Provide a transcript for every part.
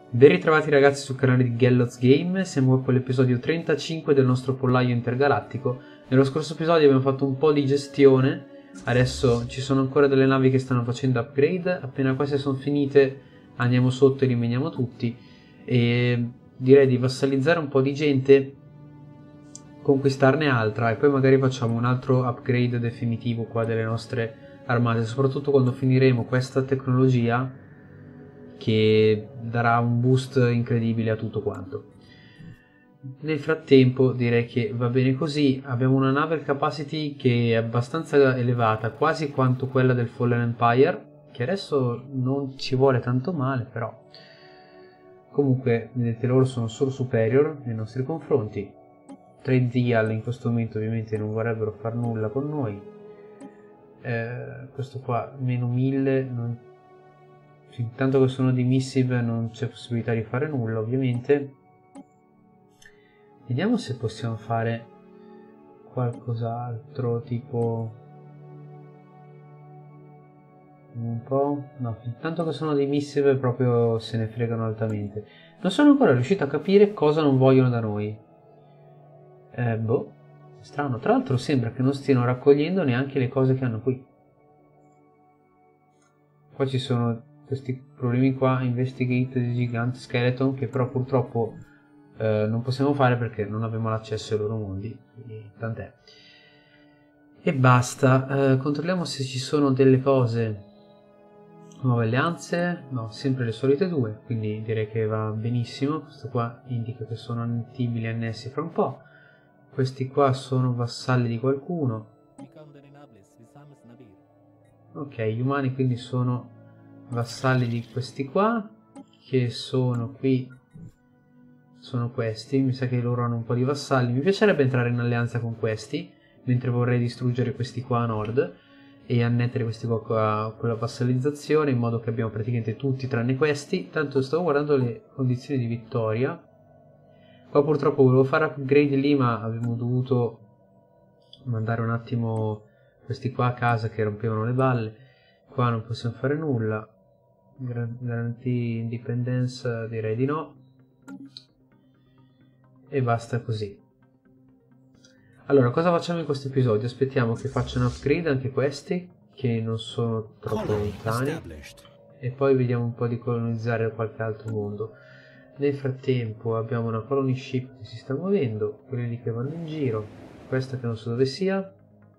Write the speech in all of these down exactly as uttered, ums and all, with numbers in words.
Ben ritrovati ragazzi sul canale di Gellot's Game, siamo qua con l'episodio trentacinque del nostro pollaio intergalattico. Nello scorso episodio abbiamo fatto un po' di gestione, adesso ci sono ancora delle navi che stanno facendo upgrade, appena queste sono finite andiamo sotto e li meniamo tutti e direi di vassalizzare un po' di gente, conquistarne altra e poi magari facciamo un altro upgrade definitivo qua delle nostre armate, soprattutto quando finiremo questa tecnologia che darà un boost incredibile a tutto quanto. Nel frattempo direi che va bene così. Abbiamo una naval capacity che è abbastanza elevata, quasi quanto quella del Fallen Empire, che adesso non ci vuole tanto male, però comunque vedete loro sono solo superior nei nostri confronti. tre Dial in questo momento ovviamente non vorrebbero far nulla con noi. Eh, questo qua meno mille non... Intanto che sono di missive non c'è possibilità di fare nulla ovviamente. Vediamo se possiamo fare qualcos'altro, tipo un po'. No, intanto che sono di missive proprio se ne fregano altamente. Non sono ancora riuscito a capire cosa non vogliono da noi. Eh, boh, strano. Tra l'altro sembra che non stiano raccogliendo neanche le cose che hanno qui. Qua ci sono questi problemi qua, investigate the gigant skeleton, che però purtroppo eh, non possiamo fare perché non abbiamo l'accesso ai loro mondi, quindi tant'è. E basta. Eh, controlliamo se ci sono delle cose, nuove alleanze, no, sempre le solite due, quindi direi che va benissimo. Questo qua indica che sono antibili annessi fra un po', questi qua sono vassalli di qualcuno. Ok, gli umani quindi sono vassalli di questi qua, che sono qui, sono questi, mi sa che loro hanno un po' di vassalli. Mi piacerebbe entrare in alleanza con questi, mentre vorrei distruggere questi qua a nord e annettere questi qua con la vassallizzazione, in modo che abbiamo praticamente tutti tranne questi. Tanto stavo guardando le condizioni di vittoria, qua purtroppo volevo fare upgrade lì ma avevo dovuto mandare un attimo questi qua a casa che rompevano le balle. Qua non possiamo fare nulla. Garantì indipendenza, direi di no, e basta così. Allora, cosa facciamo in questo episodio? Aspettiamo che facciano upgrade anche questi, che non sono troppo lontani, e poi vediamo un po' di colonizzare qualche altro mondo. Nel frattempo abbiamo una colony ship che si sta muovendo, quelli lì che vanno in giro, questa che non so dove sia.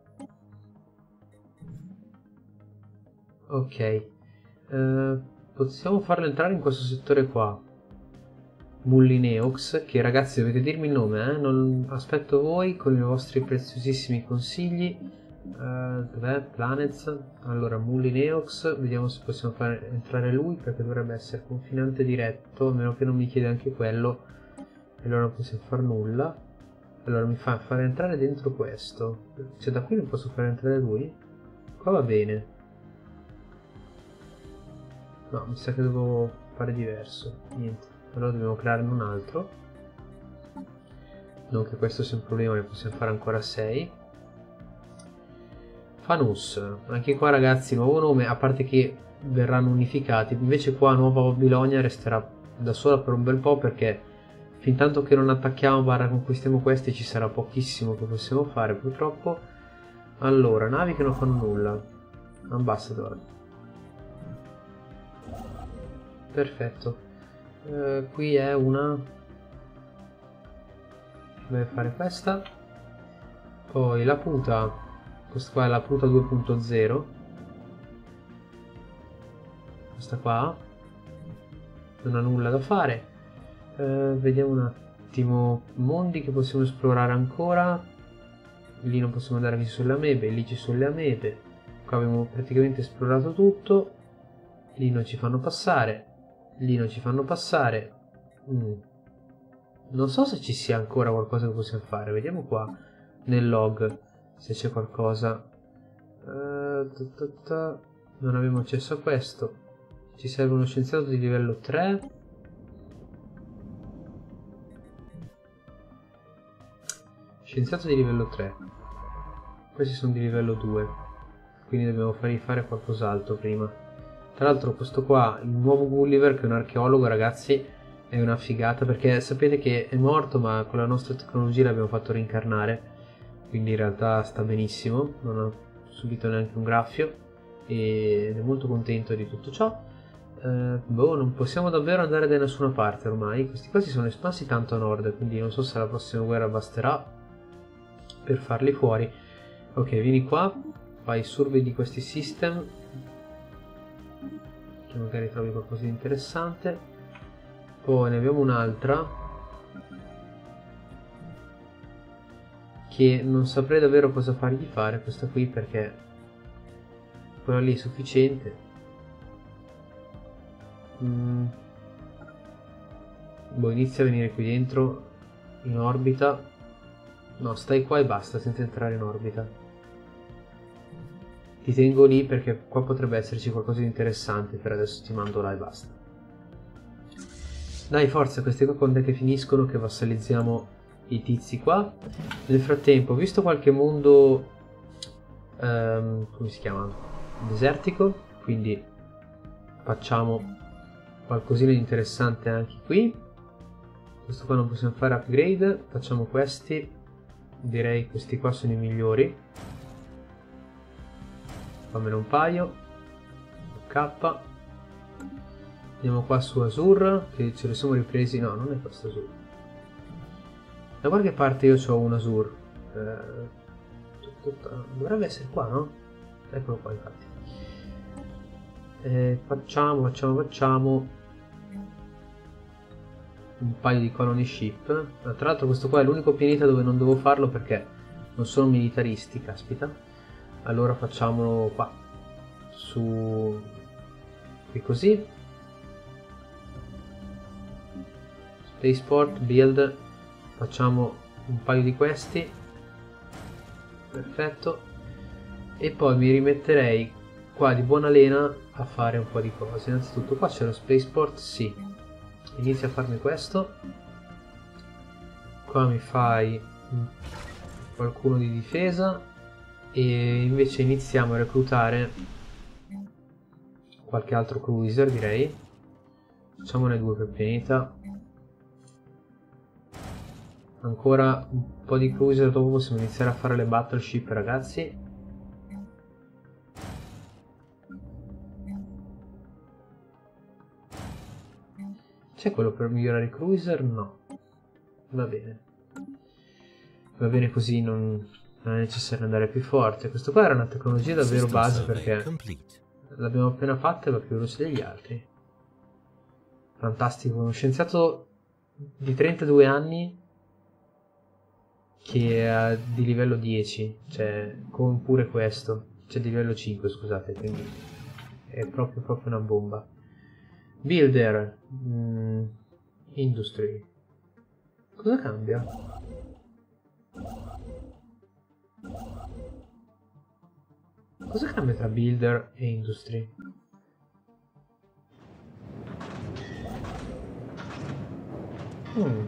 Ok. Uh, possiamo farlo entrare in questo settore qua, Mullineox, che ragazzi dovete dirmi il nome, eh? Non aspetto voi con i vostri preziosissimi consigli. Uh, dov'è? Planets. Allora Mullineox, vediamo se possiamo fare entrare lui, perché dovrebbe essere confinante diretto, a meno che non mi chieda anche quello, e allora non possiamo fare nulla. Allora mi fa fare entrare dentro questo, cioè da qui non posso fare entrare lui? Qua va bene. No, mi sa che devo fare diverso. Niente, allora dobbiamo crearne un altro. Non che questo sia un problema, ne possiamo fare ancora sei. Fanus, anche qua ragazzi nuovo nome, a parte che verranno unificati. Invece qua Nuova Babilonia resterà da sola per un bel po', perché fin tanto che non attacchiamo barra conquistiamo questi ci sarà pochissimo che possiamo fare purtroppo. Allora, navi che non fanno nulla. Ambassador. Perfetto. Uh, qui è una, deve fare questa, poi la puta, questa qua è la puta due punto zero, questa qua non ha nulla da fare. Uh, vediamo un attimo mondi che possiamo esplorare ancora. Lì non possiamo andare sulle amebe, lì ci sono le amebe, qua abbiamo praticamente esplorato tutto. Lì non ci fanno passare, lì non ci fanno passare. mm. Non so se ci sia ancora qualcosa che possiamo fare. Vediamo qua nel log se c'è qualcosa. uh, ta ta ta. Non abbiamo accesso a questo. Ci serve uno scienziato di livello tre. Scienziato di livello tre. Questi sono di livello due, quindi dobbiamo fargli fare qualcos'altro prima. Tra l'altro questo qua, il nuovo Gulliver, che è un archeologo, ragazzi, è una figata, perché sapete che è morto, ma con la nostra tecnologia l'abbiamo fatto reincarnare, quindi in realtà sta benissimo, non ha subito neanche un graffio ed è molto contento di tutto ciò. Uh, boh, non possiamo davvero andare da nessuna parte ormai. Questi qua si sono espansi tanto a nord, quindi non so se la prossima guerra basterà per farli fuori. Ok, vieni qua, fai survey di questi system, che magari trovi qualcosa di interessante. Poi ne abbiamo un'altra che non saprei davvero cosa fargli fare, questa qui, perché quella lì è sufficiente. Mm. Boh, inizia a venire qui dentro in orbita. No, stai qua e basta, senza entrare in orbita. Ti tengo lì perché qua potrebbe esserci qualcosa di interessante. Per adesso ti mando là e basta. Dai, forza, questi qua quando è che finiscono, che vassalizziamo i tizi qua. Nel frattempo, visto qualche mondo um, come si chiama? Desertico, quindi facciamo qualcosina di interessante anche qui. Questo qua non possiamo fare upgrade, facciamo questi. Direi questi qua sono i migliori. Fammene un paio. K. Andiamo qua su Azur, che ce ne siamo ripresi. No, non è questo Azur. Da qualche parte io ho un Azur. Eh, dovrebbe essere qua, no? Eccolo qua, infatti. Eh, facciamo, facciamo, facciamo un paio di colony ship. Tra l'altro questo qua è l'unico pianeta dove non devo farlo perché non sono militaristi, caspita. Allora facciamolo qua, su qui così. Spaceport, build, facciamo un paio di questi. Perfetto. E poi mi rimetterei qua di buona lena a fare un po' di cose. Innanzitutto qua c'è lo spaceport, sì. Inizia a farmi questo. Qua mi fai qualcuno di difesa. E invece iniziamo a reclutare qualche altro cruiser, direi. Facciamone due per pianeta. Ancora un po' di cruiser, dopo possiamo iniziare a fare le battleship, ragazzi. C'è quello per migliorare i cruiser? No. Va bene. Va bene così, non, non è necessario andare più forte. Questo qua era una tecnologia davvero base perché l'abbiamo appena fatta e va più veloce degli altri. Fantastico. Uno scienziato di trentadue anni che è di livello dieci. Cioè, con pure questo. Cioè di livello cinque, scusate. Quindi è proprio, proprio una bomba. Builder, mm, Industry, cosa cambia? Cosa cambia tra Builder e Industry? Hmm.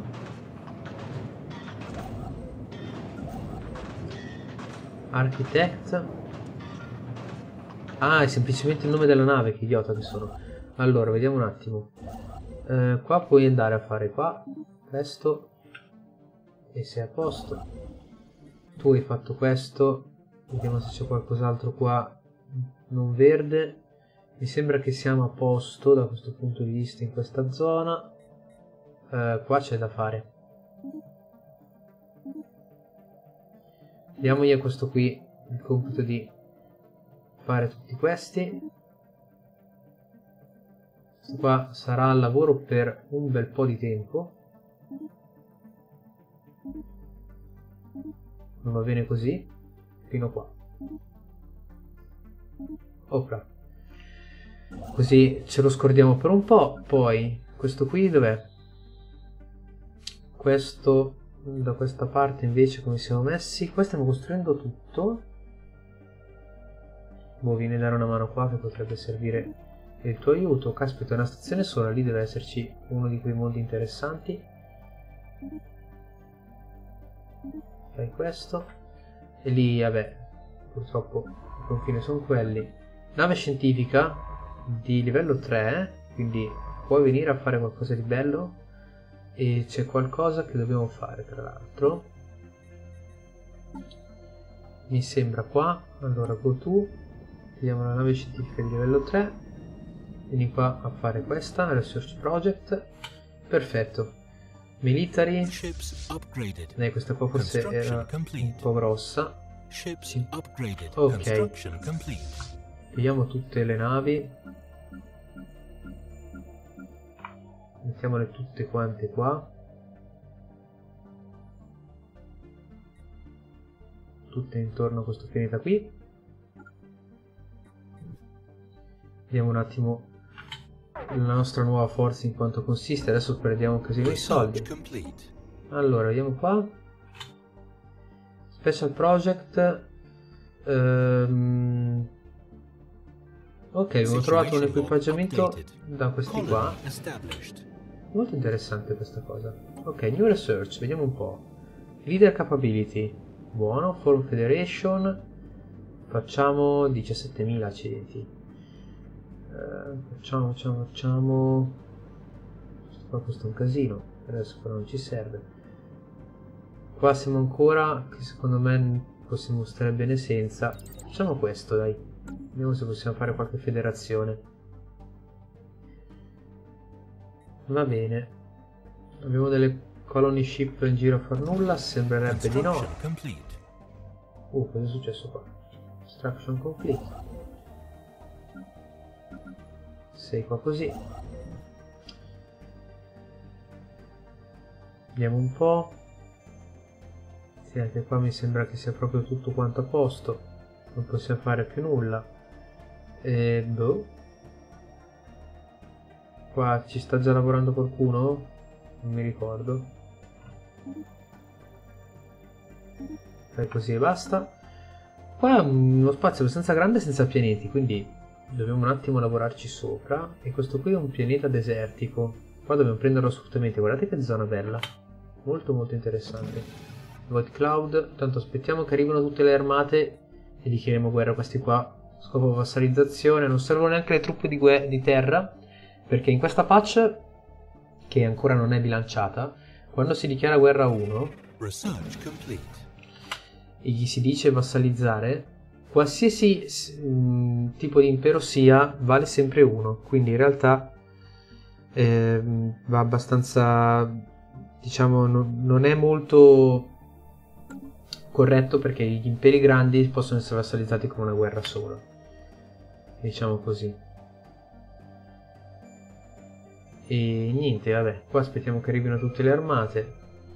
Architect. Ah, è semplicemente il nome della nave, che idiota che sono. Allora, vediamo un attimo. Eh, qua puoi andare a fare qua, questo, e sei a posto. Tu hai fatto questo. Vediamo se c'è qualcos'altro qua non verde. Mi sembra che siamo a posto da questo punto di vista in questa zona. Eh, qua c'è da fare. Diamogli a questo qui il compito di fare tutti questi. Questo qua sarà al lavoro per un bel po' di tempo. Non va bene così. Fino qua. Opra. Così ce lo scordiamo per un po'. Poi questo qui dov'è? Questo da questa parte invece come siamo messi? Qua stiamo costruendo tutto. Boh, vieni a dare una mano qua che potrebbe servire il tuo aiuto. Caspita, è una stazione sola, lì deve esserci uno di quei mondi interessanti. Fai questo. E lì, vabbè, purtroppo i confini sono quelli. Nave scientifica di livello tre, quindi puoi venire a fare qualcosa di bello. E c'è qualcosa che dobbiamo fare, tra l'altro. Mi sembra qua. Allora, go to. Vediamo la nave scientifica di livello tre. Vieni qua a fare questa, Research Project. Perfetto. Military. Dai, questa qua forse era un po' grossa. Sì. Ok. Vediamo tutte le navi. Mettiamole tutte quante qua. Tutte intorno a questo pianeta qui. Vediamo un attimo la nostra nuova forza in quanto consiste. Adesso perdiamo un casino di soldi. Allora, vediamo qua. Special Project. Um, ok, abbiamo trovato un equipaggiamento da questi qua. Molto interessante questa cosa. Ok, New Research, vediamo un po'. Leader Capability. Buono. Forum Federation. Facciamo diciassettemila accidenti. Uh, facciamo, facciamo, facciamo. Questo qua costa un casino. Adesso però non ci serve. Qua siamo ancora, che secondo me possiamo stare bene senza. Facciamo questo, dai. Vediamo se possiamo fare qualche federazione. Va bene. Abbiamo delle colony ship in giro a far nulla? Sembrerebbe di no. Uh, cosa è successo qua? Construction complete. Sei qua così. Vediamo un po'. Sì, anche qua mi sembra che sia proprio tutto quanto a posto. Non possiamo fare più nulla. E boh. Qua ci sta già lavorando qualcuno? Non mi ricordo. Fai così e basta. Qua è uno spazio abbastanza grande senza pianeti, quindi dobbiamo un attimo lavorarci sopra. E questo qui è un pianeta desertico. Qua dobbiamo prenderlo assolutamente. Guardate che zona bella. Molto molto interessante. Void Cloud. Tanto aspettiamo che arrivino tutte le armate e dichiariamo guerra a questi qua. Scopo vassalizzazione. Non servono neanche le truppe di, di terra, perché in questa patch, che ancora non è bilanciata, quando si dichiara guerra a uno e gli si dice vassalizzare, qualsiasi mh, tipo di impero sia, vale sempre uno. Quindi in realtà eh, va abbastanza, diciamo, no, non è molto corretto, perché gli imperi grandi possono essere vassalizzati con una guerra sola, diciamo così. E niente, vabbè, qua aspettiamo che arrivino tutte le armate.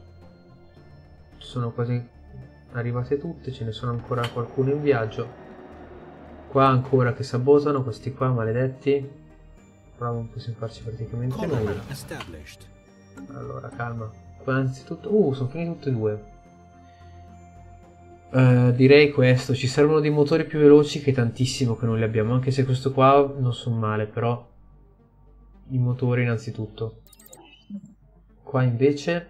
Sono quasi arrivate tutte, ce ne sono ancora qualcuno in viaggio. Qua ancora che sabotano, questi qua maledetti. Però non possiamo farci praticamente nulla. Allora, calma. Qua anzitutto... Uh, sono finiti tutti e due. Uh, direi questo. Ci servono dei motori più veloci, che tantissimo che non li abbiamo. Anche se questo qua non sono male, però... I motori innanzitutto. Qua invece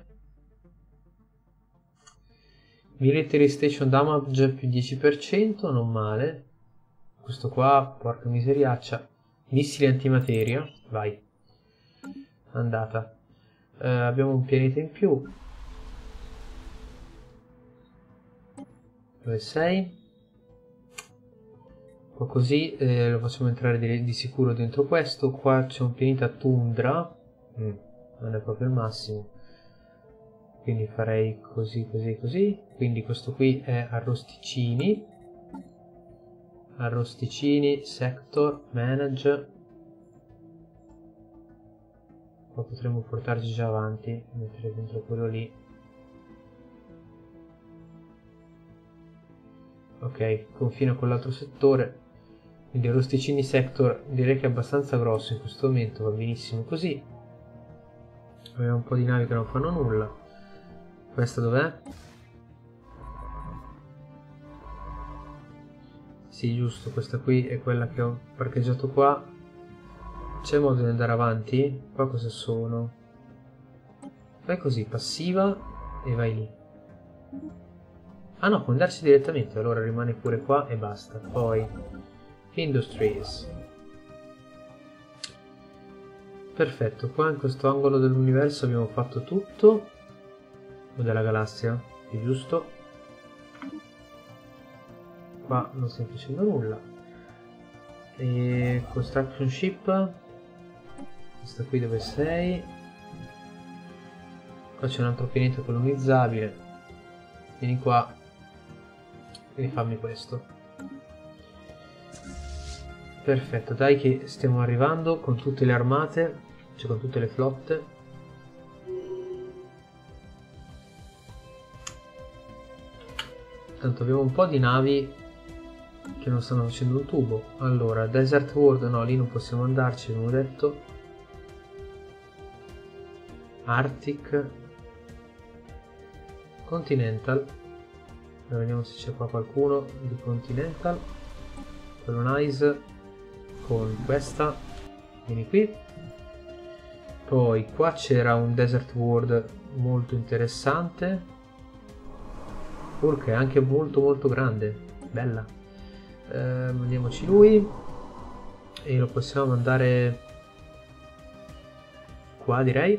Military Station Damage più dieci per cento, non male. Questo qua, porca miseriaccia. Missili antimateria, vai. Andata. eh, Abbiamo un pianeta in più. Dove sei? Qua così eh, lo facciamo entrare di, di sicuro dentro questo. Qua c'è un pianeta tundra. mm, Non è proprio il massimo, quindi farei così così così. Quindi questo qui è arrosticini. Arrosticini, sector, manage. Qua potremmo portarci già avanti, mettere dentro quello lì. Ok, confina con l'altro settore. Quindi Arrosticini sector direi che è abbastanza grosso in questo momento, va benissimo così. Abbiamo un po' di navi che non fanno nulla. Questa dov'è? Sì, giusto, questa qui è quella che ho parcheggiato qua. C'è modo di andare avanti? Qua cosa sono? Fai così, passiva e vai lì. Ah no, può andarci direttamente, allora rimane pure qua e basta. Poi Industries. Perfetto, qua in questo angolo dell'universo abbiamo fatto tutto. O della galassia, è giusto. Qua non stiamo facendo nulla. E construction ship. Questa qui dove sei? Qua c'è un altro pianeta colonizzabile. Vieni qua e fammi questo. Perfetto, dai che stiamo arrivando con tutte le armate, cioè con tutte le flotte. Tanto abbiamo un po' di navi che non stanno facendo un tubo. Allora, Desert World, no, lì non possiamo andarci, abbiamo detto. Arctic. Continental. Allora, vediamo se c'è qua qualcuno di Continental. Colonize con questa. Vieni qui. Poi qua c'era un Desert World molto interessante. Urca è anche molto molto grande. Bella. Eh, mandiamoci lui. E lo possiamo mandare qua, direi.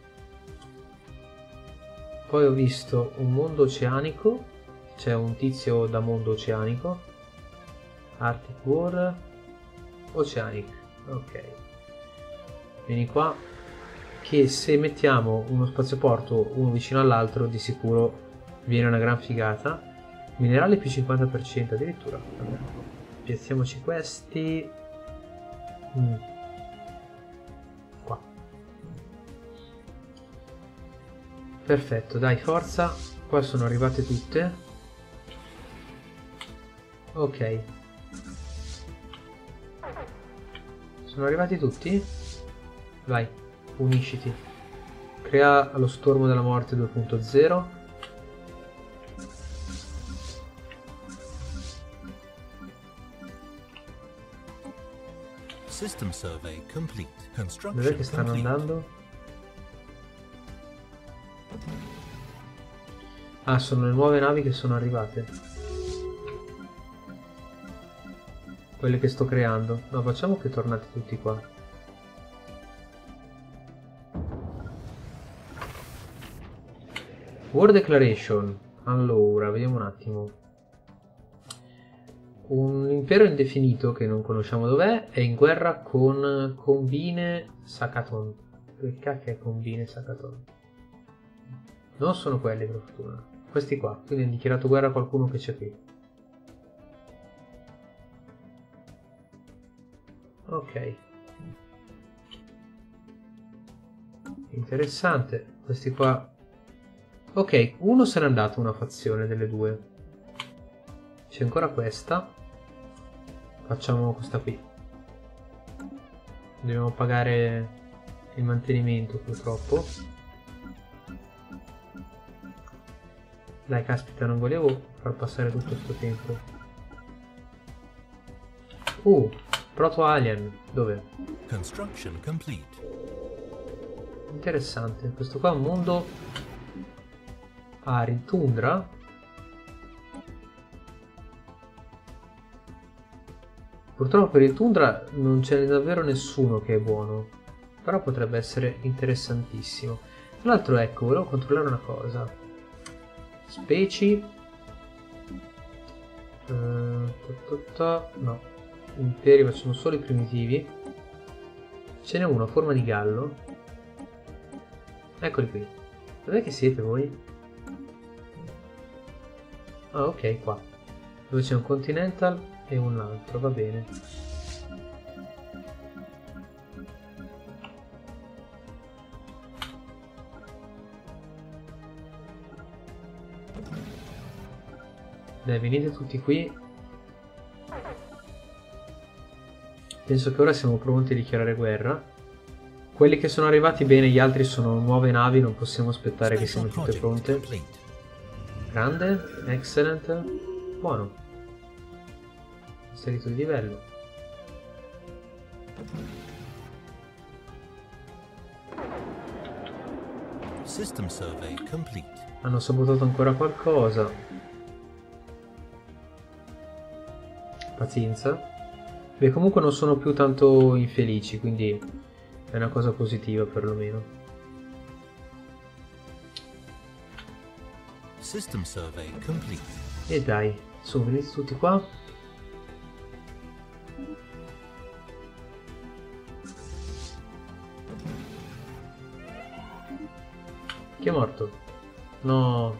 Poi ho visto un mondo oceanico. C'è un tizio da mondo oceanico. Arctic War. Oceanic. Ok. Vieni qua. Che se mettiamo uno spazioporto uno vicino all'altro di sicuro viene una gran figata. Minerale più cinquanta per cento addirittura. Vabbè. Piazziamoci questi. Mm. Qua. Perfetto, dai, forza. Qua sono arrivate tutte. Ok. Sono arrivati tutti? Vai, unisciti. Crea lo stormo della morte due punto zero. System survey complete. Construction Dov'è che stanno complete. andando? Ah, sono le nuove navi che sono arrivate. Quelle che sto creando. No, facciamo che tornate tutti qua. War Declaration. Allora, vediamo un attimo. Un impero indefinito che non conosciamo dov'è è in guerra con Combine Sakaton. Che cacchio è Combine Sakaton? Non sono quelli, per fortuna. Questi qua. Quindi hanno dichiarato guerra a qualcuno che c'è qui. Ok. Interessante. Questi qua. Ok, uno se n'è andato, una fazione delle due. C'è ancora questa. Facciamo questa qui. Dobbiamo pagare il mantenimento purtroppo. Dai, caspita, non volevo far passare tutto questo tempo. Uh, Proto Alien. Dove? Construction complete. Interessante. Questo qua è un mondo arid, tundra. Purtroppo per il tundra non c'è davvero nessuno che è buono, però potrebbe essere interessantissimo. Tra l'altro, ecco, volevo controllare una cosa. Specie. Uh, ta ta ta, no. Imperi facciamo solo i primitivi. Ce n'è uno a forma di gallo. Eccoli qui. Dov'è che siete voi? Ah, ok, qua. Dove c'è un Continental e un altro, va bene. Dai, venite tutti qui. Penso che ora siamo pronti a dichiarare guerra. Quelli che sono arrivati bene, gli altri sono nuove navi, non possiamo aspettare che siano tutte pronte. Grande, excellent, buono. Salito di livello. System survey complete. Hanno sabotato ancora qualcosa. Pazienza. Beh, comunque non sono più tanto infelici, quindi È una cosa positiva perlomeno. System survey complete. E dai, sono venuti tutti qua. Chi è morto? No.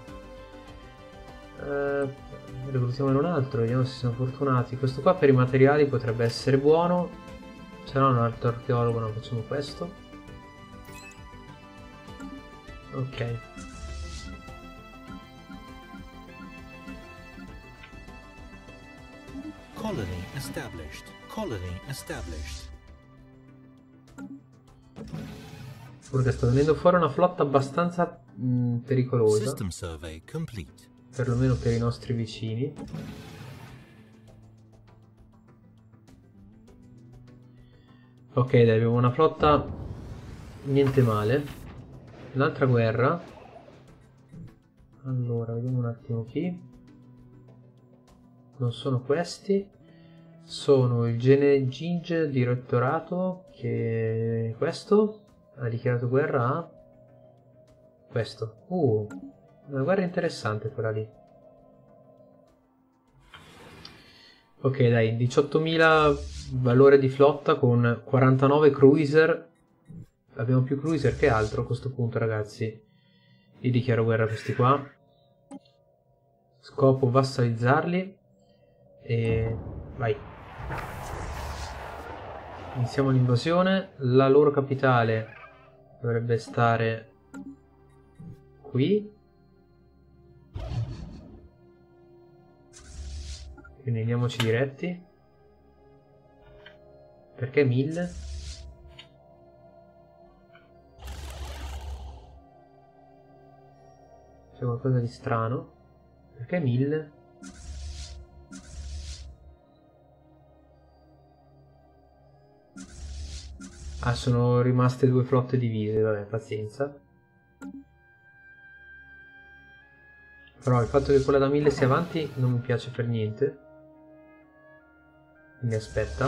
Eh, reclutiamo in un altro, vediamo se siamo fortunati. Questo qua per i materiali potrebbe essere buono. Se no un altro archeologo, no, facciamo questo. Ok. Colony established. Colony established. Perché sta venendo fuori una flotta abbastanza mh, pericolosa. System survey complete. Perlomeno per i nostri vicini. Ok, dai, abbiamo una flotta niente male. Un'altra guerra. Allora, vediamo un attimo chi. Non sono questi. Sono il Gene Ginge Direttorato, che questo ha dichiarato guerra a questo. Uh, una guerra interessante quella lì. Ok, dai, diciottomila valore di flotta con quarantanove cruiser. Abbiamo più cruiser che altro a questo punto, ragazzi. Io dichiaro guerra a questi qua. Scopo vassalizzarli. E vai. Iniziamo l'invasione. La loro capitale dovrebbe stare qui. Quindi andiamoci diretti. Perché mille? C'è qualcosa di strano. Perché mille? Ah, sono rimaste due flotte divise, vabbè, pazienza. Però il fatto che quella da mille sia avanti non mi piace per niente. Quindi aspetta.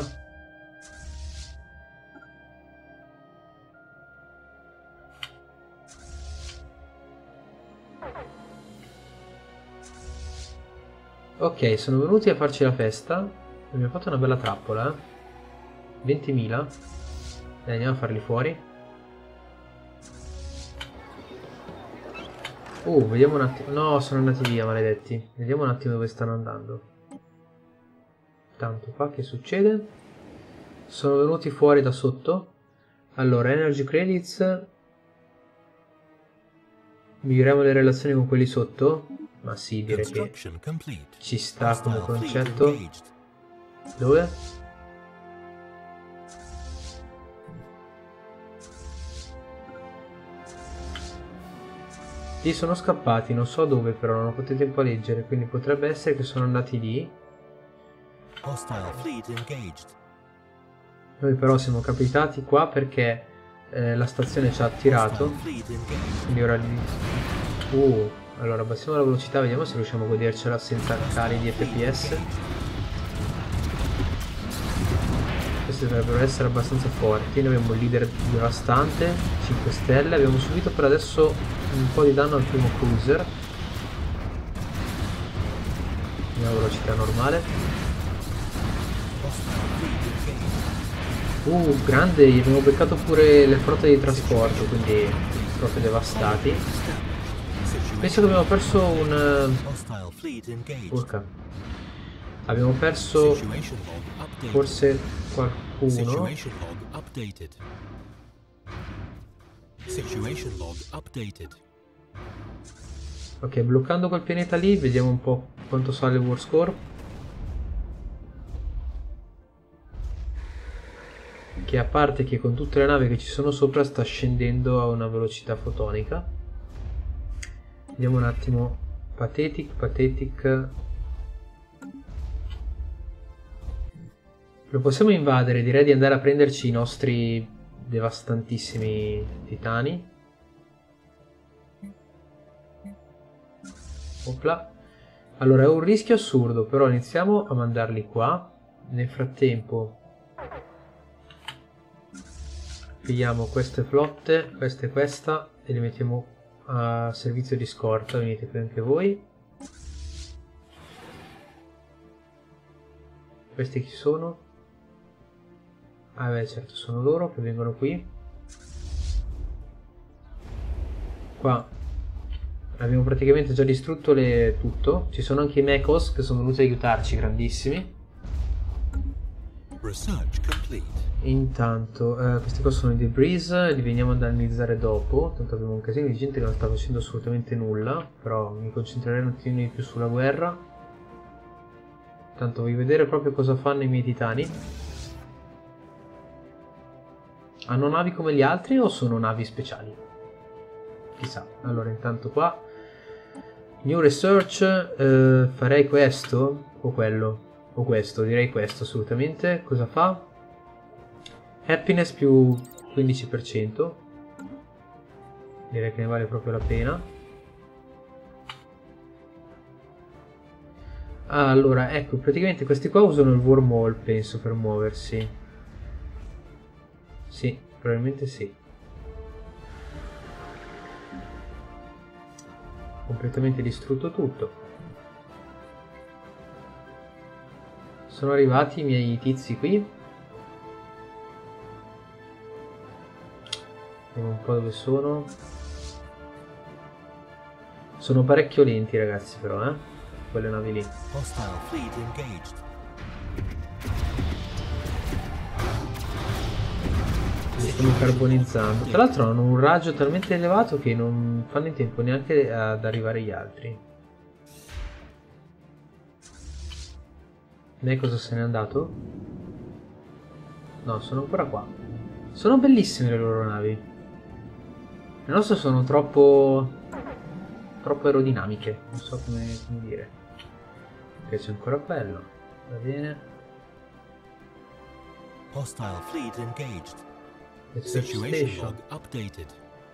Ok, sono venuti a farci la festa. Abbiamo fatto una bella trappola, eh. ventimila. Dai, andiamo a farli fuori. Uh, vediamo un attimo. No, sono andati via, maledetti. Vediamo un attimo dove stanno andando. Tanto qua che succede? Sono venuti fuori da sotto. Allora, energy credits. Miglioriamo le relazioni con quelli sotto. Ma sì, direi che ci sta come concetto. Dove? Lì sono scappati, non so dove, però non ho fatto tempo a leggere, quindi potrebbe essere che sono andati lì. Noi però siamo capitati qua perché eh, la stazione ci ha attirato. Quindi ora lì. Uh, allora abbassiamo la velocità, vediamo se riusciamo a godercela senza cali di F P S. Questi dovrebbero essere abbastanza forti. Noi abbiamo un leader devastante, cinque stelle. Abbiamo subito per adesso un po' di danno al primo cruiser. Andiamo a velocità normale. Uh, grande, gli abbiamo beccato pure le flotte di trasporto, quindi proprio devastati. Penso che abbiamo perso un... Urca. Abbiamo perso forse qualcuno. Ok, bloccando quel pianeta lì, vediamo un po' quanto sale il war score. Che a parte che con tutte le navi che ci sono sopra sta scendendo a una velocità fotonica. Vediamo un attimo. Pathetic, pathetic. Lo possiamo invadere, direi di andare a prenderci i nostri devastantissimi titani. Opla. Allora è un rischio assurdo, però iniziamo a mandarli qua. Nel frattempo pigliamo queste flotte, questa e questa, e li mettiamo a servizio di scorta. Venite qui anche voi. Questi chi sono? Ah beh, certo, sono loro che vengono qui. Qua abbiamo praticamente già distrutto le... tutto. Ci sono anche i Mechos che sono venuti a aiutarci, grandissimi. Research complete. Intanto, eh, questi qua sono i debris, li veniamo ad analizzare dopo. Tanto abbiamo un casino di gente che non sta facendo assolutamente nulla. Però mi concentrerei un attimo di più sulla guerra. Tanto voglio vedere proprio cosa fanno i miei titani. Hanno navi come gli altri o sono navi speciali? Chissà. Allora, intanto qua New Research, eh, farei questo o quello o questo, direi questo assolutamente. Cosa fa? Happiness più quindici per cento, direi che ne vale proprio la pena. Ah, allora, ecco, praticamente questi qua usano il wormhole, penso, per muoversi. Sì, probabilmente sì. Completamente distrutto tutto. Sono arrivati i miei tizi qui. Vediamo un po' dove sono. Sono parecchio lenti, ragazzi, però, eh. Quelle navi lì. Hostile fleet engaged. Li stiamo carbonizzando. Tra l'altro hanno un raggio talmente elevato che non fanno in tempo neanche ad arrivare gli altri. Lei cosa se n'è andato? No, sono ancora qua. Sono bellissime le loro navi. Le nostre sono troppo... troppo aerodinamiche. Non so come, come dire. Ok, c'è ancora quello. Va bene. Hostile fleet engaged. Situation Situation log updated.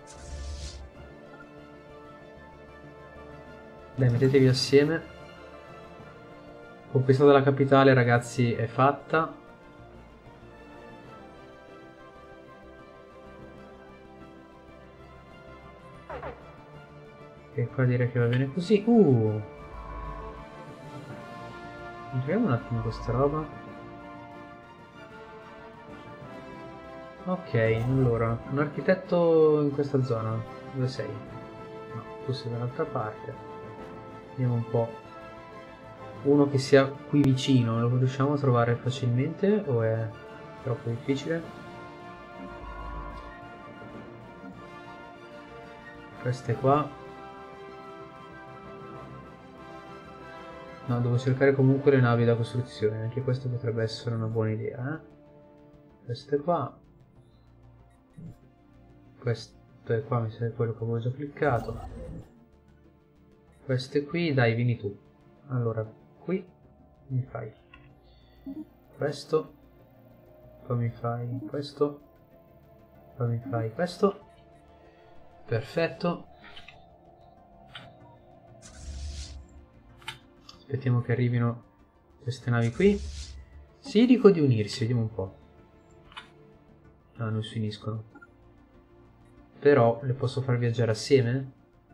Dai, mettetevi assieme. Conquista della capitale, ragazzi, è fatta. E qua direi che va bene così. Uh! Entriamo un attimo questa roba. Ok, allora, un architetto in questa zona. Dove sei? No, tu sei dall'altra parte. Vediamo un po'. Uno che sia qui vicino, lo riusciamo a trovare facilmente o è troppo difficile? Queste qua. No, devo cercare comunque le navi da costruzione, anche questo potrebbe essere una buona idea, eh? Queste qua. Questo è qua, mi sa quello che avevo già cliccato. Queste qui, dai, vieni tu. Allora, qui mi fai questo, poi mi fai questo, poi mi fai questo. Perfetto. Aspettiamo che arrivino queste navi qui. Sì, dico di unirsi, vediamo un po'. Ah, non si uniscono. Però le posso far viaggiare assieme?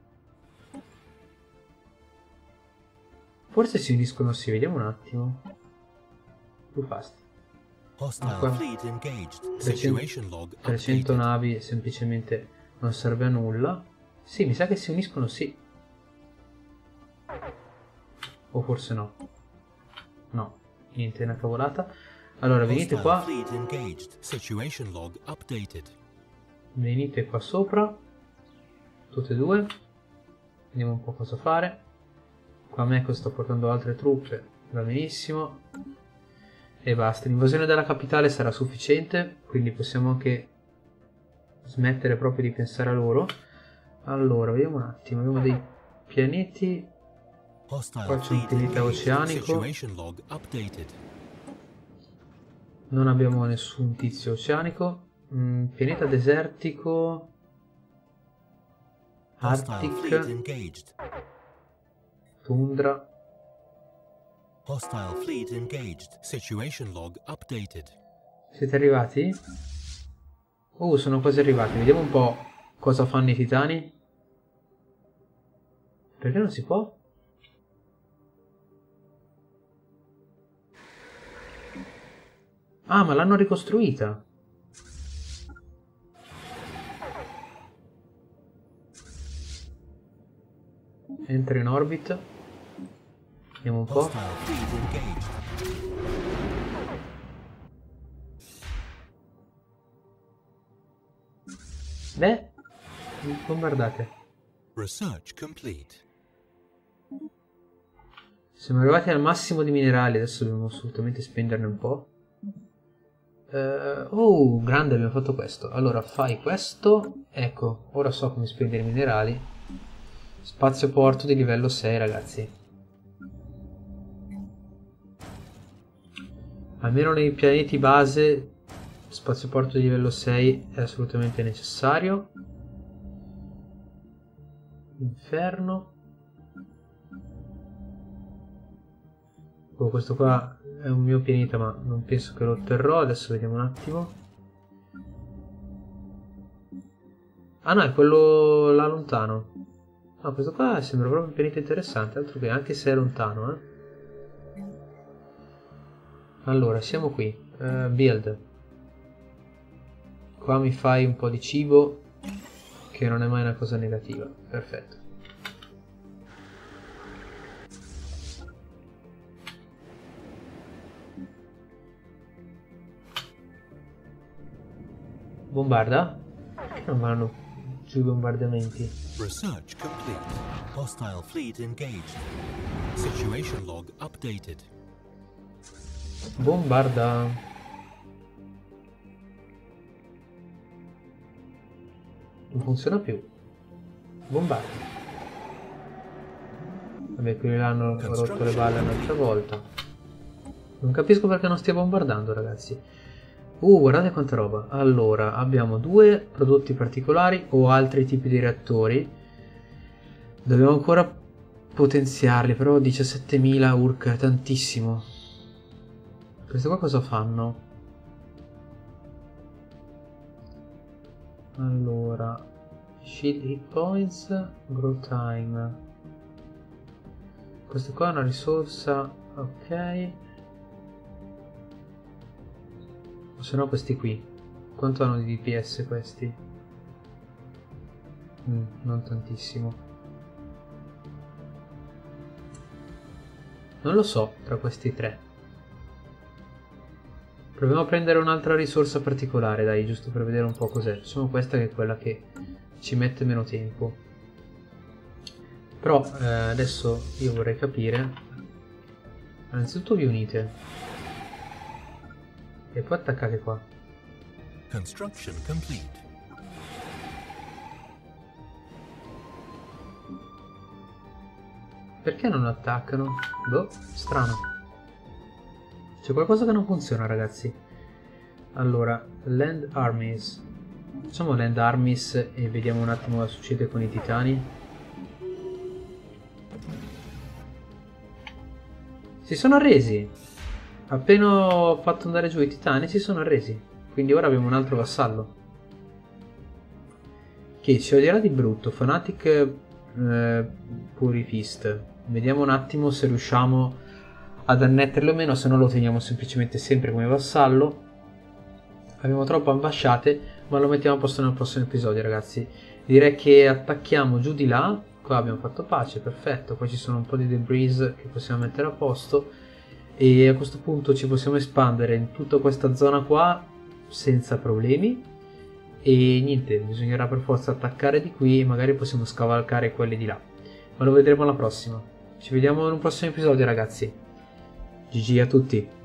Forse si uniscono, sì, vediamo un attimo. Più fast. Hostile fleet engaged. trecento, Situation log trecento updated. navi semplicemente non serve a nulla. Sì, mi sa che si uniscono, sì. O forse no. No, niente, è una cavolata. Allora, venite Hostile qua. fleet engaged. Situation log updated. Venite qua sopra. Tutte e due. Vediamo un po' cosa fare. Qua Meko sta portando altre truppe. Va benissimo. E basta. L'invasione della capitale sarà sufficiente. Quindi possiamo anche smettere proprio di pensare a loro. Allora, vediamo un attimo. Abbiamo dei pianeti. Hostile Qua c'è un fleet pianeta engaged. oceanico. Situation log updated. Non abbiamo nessun tizio oceanico. Mm, pianeta desertico. Hostile fleet Arctic. engaged. Tundra. Hostile fleet engaged. Situation log updated. Siete arrivati? Uh, sono quasi arrivati. Vediamo un po' cosa fanno i titani. Perché non si può? Ah, ma l'hanno ricostruita. Entra in orbit. Vediamo un po'. Hostile fleet engaged. Beh, bombardate. Research complete. Siamo arrivati al massimo di minerali, adesso dobbiamo assolutamente spenderne un po'. Uh, oh, grande, abbiamo fatto questo. Allora, fai questo. Ecco, ora so come spendere i minerali. Spazio porto di livello sei, ragazzi. Almeno nei pianeti base, spazio porto di livello sei è assolutamente necessario. Inferno. Oh, questo qua è un mio pianeta, ma non penso che lo otterrò. Adesso vediamo un attimo. Ah no, è quello là lontano. No, questo qua sembra proprio un pianeta interessante, altro che anche se è lontano, eh. Allora, siamo qui. Uh, build. Qua mi fai un po' di cibo, che non è mai una cosa negativa. Perfetto. Bombarda? Che non vanno giù i bombardamenti? Research complete. Hostile fleet engaged. Situation log updated. Bombarda. Non funziona più. Bombarda. Vabbè, quelli là hanno rotto le balle un'altra volta. Non capisco perché non stia bombardando, ragazzi. Uh, guardate quanta roba. Allora, abbiamo due prodotti particolari o altri tipi di reattori. Dobbiamo ancora potenziarli, però diciassettemila urca, tantissimo. Queste qua cosa fanno? Allora, shield hit points, grow time. Questa qua è una risorsa, ok. O se no questi qui. Quanto hanno di D P S questi? Mm, non tantissimo. Non lo so tra questi tre. Proviamo a prendere un'altra risorsa particolare, dai, giusto per vedere un po' cos'è. Facciamo questa che è quella che ci mette meno tempo. Però eh, adesso io vorrei capire. Innanzitutto vi unite. E poi attaccate qua. Construction complete. Perché non attaccano? Boh, strano. C'è qualcosa che non funziona, ragazzi. Allora, Land Armies. Facciamo Land Armies e vediamo un attimo cosa succede con i titani. Si sono arresi. Appena ho fatto andare giù i titani si sono arresi. Quindi ora abbiamo un altro vassallo. Che ci odierà di brutto. Fanatic eh, Purifist. Vediamo un attimo se riusciamo ad annetterlo o meno, se no lo teniamo semplicemente sempre come vassallo. Abbiamo troppe ambasciate, ma lo mettiamo a posto nel prossimo episodio, ragazzi. Direi che attacchiamo giù di là. Qua abbiamo fatto pace, perfetto. Poi ci sono un po' di debris che possiamo mettere a posto. E a questo punto ci possiamo espandere in tutta questa zona qua senza problemi. E niente, bisognerà per forza attaccare di qui e magari possiamo scavalcare quelli di là. Ma lo vedremo alla prossima. Ci vediamo in un prossimo episodio, ragazzi. G G a tutti.